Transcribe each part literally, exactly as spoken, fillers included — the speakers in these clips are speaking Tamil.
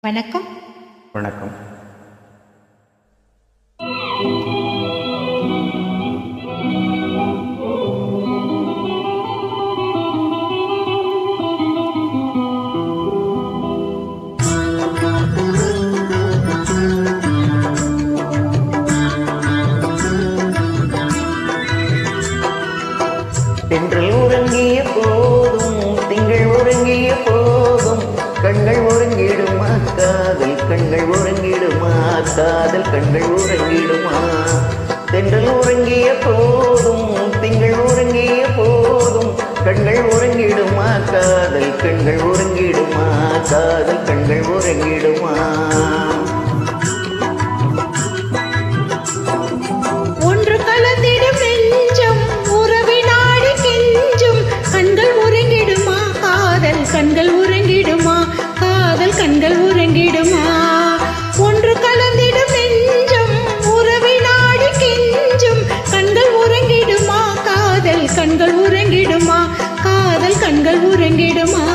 வணக்கம். வணக்கம். தென்றல் உறங்கிய போதும் திங்கள் உறங்கிய போதும் கண்கள் உறங்கிடுமா காதல் கண்கள் உறங்கிடுமா காதல் கண்கள் உறங்கிடுமா. தென்றல் உறங்கிய போதும் திங்கள் உறங்கிய போதும் கண்கள் உறங்கிடுமா காதல் கண்கள் உறங்கிடுமா காதல் கண்கள் உறங்கிடுமா. ஒன்று கலந்திடும் நெஞ்சம் உறவினாடி கெஞ்சும் கண்கள் உறங்கிடுமா காதல் கண்கள் உறங்கிடுமா காதல் கண்கள் உறங்கிடுமா. ஒன்று கலந்திடும் நெஞ்சம் உறவினாடி கெஞ்சும் கண்கள் உறங்கிடுமா காதல் கண்கள் உறங்கிடுமா காதல் கண்கள் உறங்கிடுமா.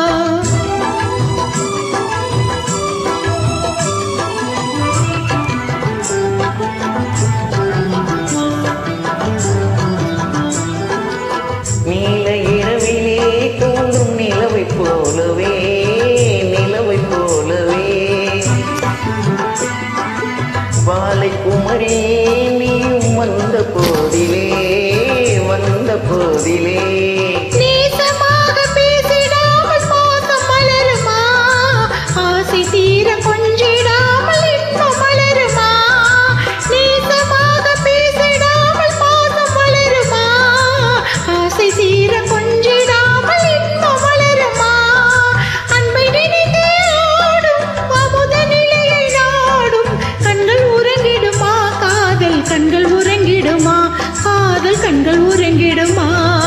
நீல இரவிலே தோன்றும் நிலவை போலவே நிலவை போலவே வாலை குமரி நீயும் வந்த போதிலே வந்த போதிலே நேசமாக பேசிடாமல் பாசம் மலருமா ஆசை தீர கொஞ்சிடாமல் இன்பம் மலருமா. நேசமாக பேசிடாமல் பாசம் மலருமா ஆசை தீர கொஞ்சிடாமல் இன்பம் மலருமா. அன்பை நினைத்து ஆடும் அமுத நிலையை நாடும் கண்கள் உறங்கிடுமா காதல் கண்கள் உறங்கிடுமா காதல் கண்கள் உறங்கிடுமா.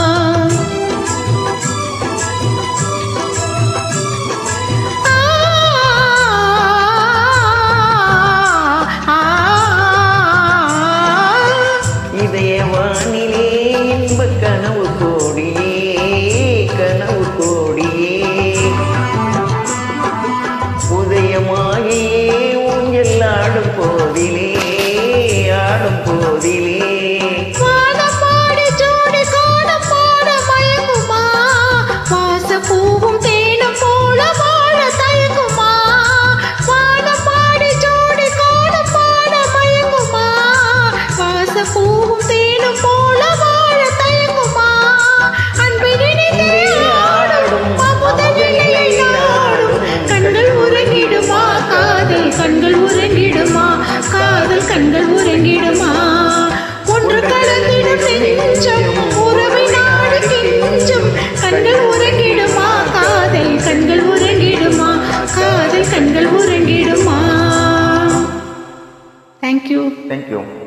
இதய வானிலே இன்ப கனவு கோடியே கனவு கோடியே உதயமாகியே ஊஞ்சல் ஆடும் போதிலே ஆடும் போதிலே வானம் பாடி ஜோடி காணம் பாட மயங்குமா வாச பூவும் தேனும் போல வாழ தயங்குமா. வானம் பாடி ஜோடி காணம் பாட மயங்குமா வாச பூவும் தேனும் போல வாழ தயங்குமா. அன்பை நினைத்தே ஆடும் அமுத நிலையை நாடும் கண்கள் உறங்கிடுமா காதல் கண்கள் உறங்கிடுமா காதல் கண்கள் உறங்கிடுமா. ஒன்று கலந்திடும் நெஞ்சம் உறவினாடி கெஞ்சும் கண்கள் உறங்கிடுமா காதல் கண்கள் உறங்கிடுமா காதல் கண்கள் உறங்கிடுமா. தேங்க்யூ. தேங்க்யூ.